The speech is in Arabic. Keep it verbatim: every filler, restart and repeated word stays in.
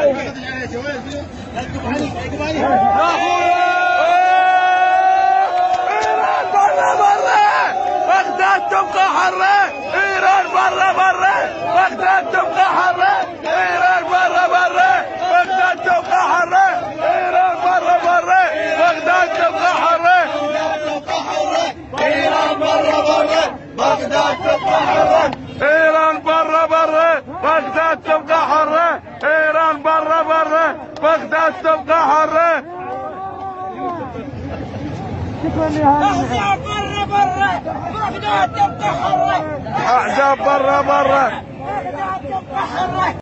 بغداد تبقى حرة، إيران برا برا، بغداد تبقى حرة، إيران برا برا، بغداد تبقى حرة، إيران برا برا، بغداد تبقى حرة، إيران برا برا، بغداد تبقى حرة، إيران برا برا، بغداد تبقى حرة، إيران برا برا، بغداد تبقى حرة. أحزاب برا برا، بغداد تبقى حرة. أحزاب برا برا، بغداد تبقى حرة.